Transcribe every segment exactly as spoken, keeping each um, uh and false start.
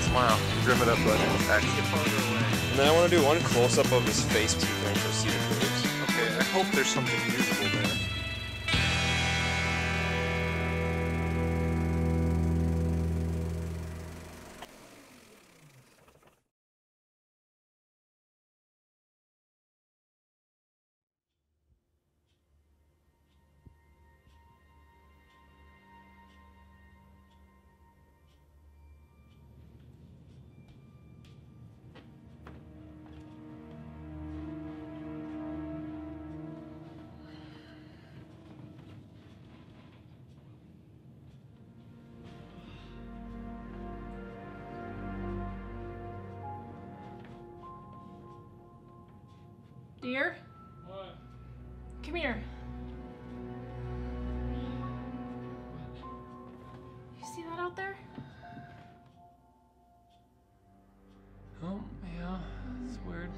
smile. Grim it up like an Get farther away. And then I want to do one close-up of his face too, so I can see the curves. Okay, I hope there's something usable there. Dear? What? Come here. You see that out there? Oh, yeah. It's weird.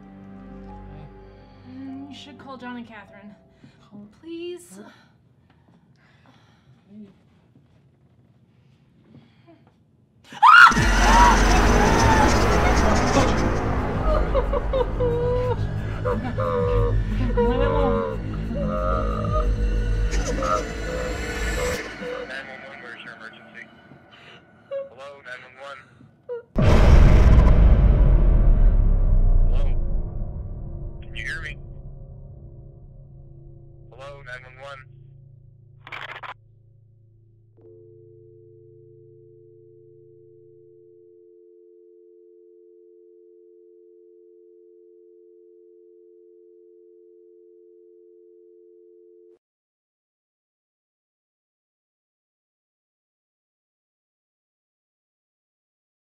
Mm, you should call John and Catherine. Please. nine one one, where's your emergency? Hello, nine one one.